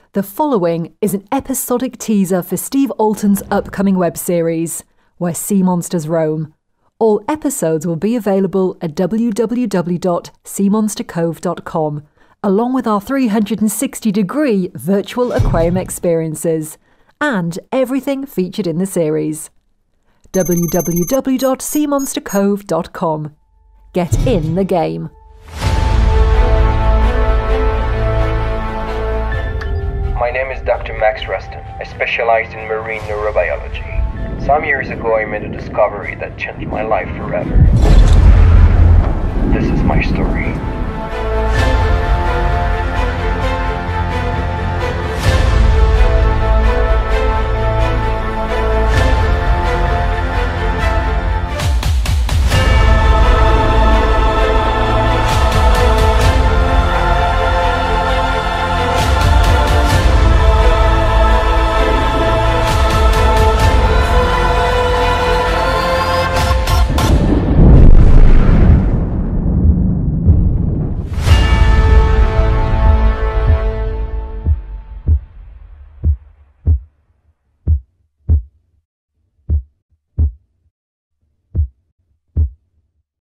The following is an episodic teaser for Steve Alten's upcoming web series, Where Sea Monsters Roam. All episodes will be available at www.seamonstercove.com, along with our 360-degree virtual aquarium experiences, and everything featured in the series. www.seamonstercove.com. Get in the game. My name is Dr. Max Ruston. I specialize in marine neurobiology. Some years ago I made a discovery that changed my life forever. This is my story.